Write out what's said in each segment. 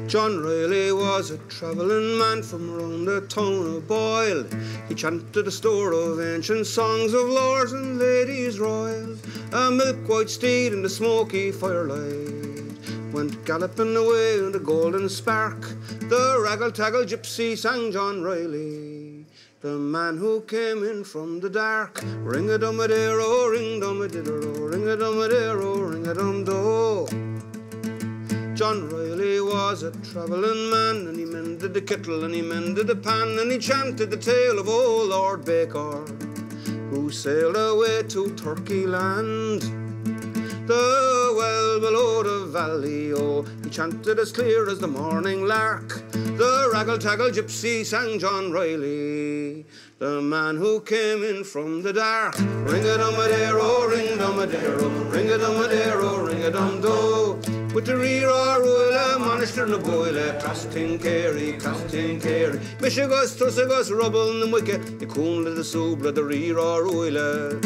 John Reilly was a travelling man from around the town of Boyle. He chanted a store of ancient songs of lords and ladies royal. A milk-white steed in the smoky firelight went galloping away in the golden spark. The raggle-taggle gypsy sang John Reilly, the man who came in from the dark. Ring-a-dum-a-dee-ro, ring-dum-a-dee-ro, ring-a-dum-a-dee-ro, ring-a-dum-do. John Reilly was a travelling man, and he mended the kettle and he mended the pan, and he chanted the tale of old Lord Baker, who sailed away to Turkey land, the well below the valley. Oh, he chanted as clear as the morning lark. The raggle-taggle gypsy sang John Reilly, the man who came in from the dark. Ring-a-dum-a-dee-ro, ring-dum-a-dee-ro, ring-a-dum-a-dee-ro, ring-a-dum-do. With the ree-raw-royle, manister na Boyle, casting-carry, casting-carry. Mishigus, trussigus, rubble and wicket, the coon the subla, the ree-raw-royle.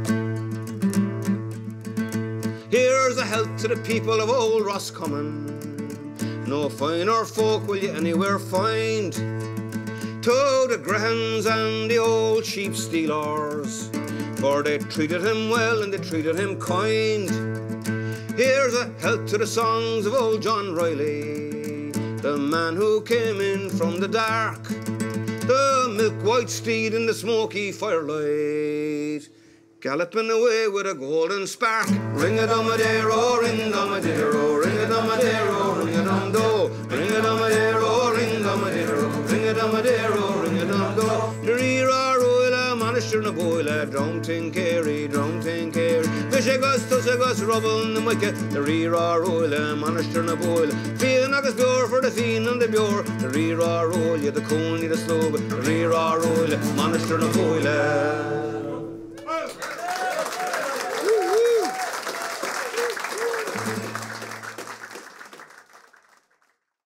Here's a health to the people of old Roscommon. No finer folk will you anywhere find. To the grahams and the old sheep stealers, for they treated him well and they treated him kind. Here's a health to the songs of old John Reilly, the man who came in from the dark. The milk-white steed in the smoky firelight, galloping away with a golden spark. Ring-a-dum-a-dee-ro, ring-dum-a-dee-ro, ring-a-dum-a-dee-ro, ring-a-dum-do. Ring-a-dum-a-dee-ro, ring-dum-a-dee-ro, ring-a-dum-a-dee-ro, ring-a-dum-do. The ree-raw-royle, manister na Boyle, drum-ting-carry, drum-ting-carry. Mishigus, tussigus, rubble and wicket, the ree-raw-royle, manister na Boyle. Fian agus bure for the fian and the bure, the ree-raw-royle, the coon, the slob, the ree-raw-royle, manister na Boyle.